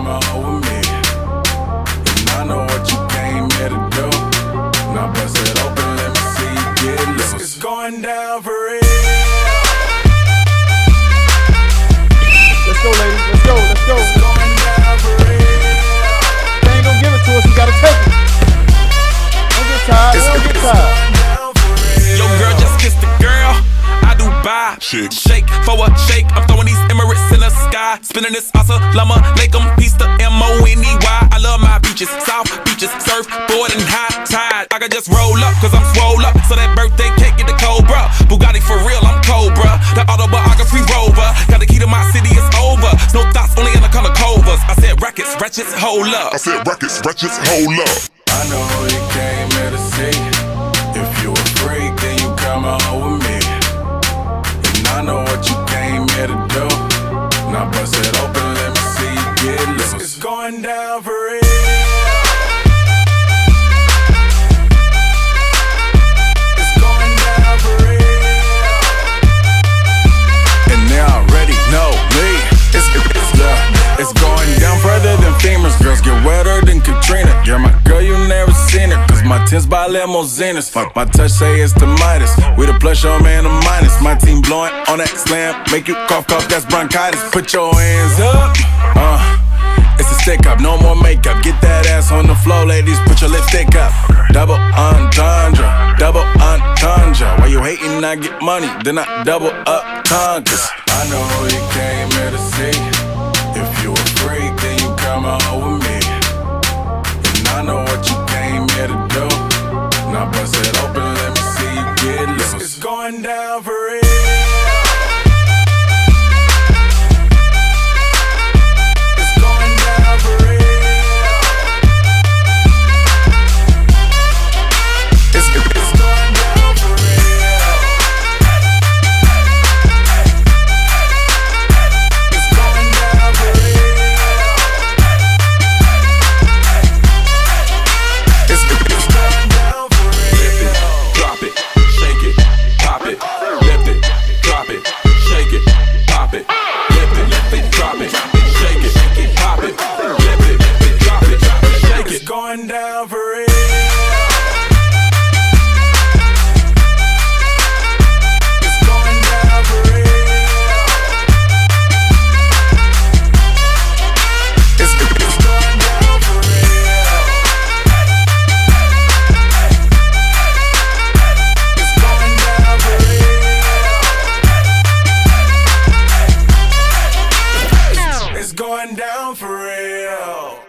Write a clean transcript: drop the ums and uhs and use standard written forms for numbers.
coming home with me. And I know what you came here to do. Now bust it open, let me see you get loose. It's going down for real. Let's go, ladies. Let's go. Let's go. It's going down for real. They ain't gonna give it to us. We gotta take it. Don't get tired. Don't get tired. Yo, girl, just kiss the girl. I do buy shake for a shake. I'm throwing these Emirates in the sky, spinning this assalamu alaikum, peace to M-O-N-E-Y. I love my beaches, south beaches, surfboard and high tide. I can just roll up, cause I'm swole up, so that birthday cake get the Cobra. Bugatti for real, I'm Cobra. That autobiography rover, got the key to my city, it's over. No thoughts, only in the color covers. I said rackets, ratchets, hold up. I said rackets, ratchets, hold up. I know who you came here to see. If you a freak, then you come home with me. I know what you came here to do. Now bust it open, let me see you get loose. It's going down for real. It's going down for real. And they already know me. It's going down further than femurs. Girls get wetter than Katrina. You're my girl, you never seen her. Cause my tins by limousines. Fuck my touch, say it's the Midas. We the plus, your man the minus. My team blowing on that slam. Make you cough, cough, that's bronchitis. Put your hands up. It's a stick up, no more makeup. Get that ass on the floor, ladies, put your lipstick up. Double entendre, double entendre. Why you hating, I get money, then I double up conquers. I know who you came here to see. If you a freak, then you come home with me. And I know what you came here to do. Now bust it open, let me see you get loose. It's going down for real. Going down for real. It's going down for real. It's going down for real. It's going down for real. It's going down for real.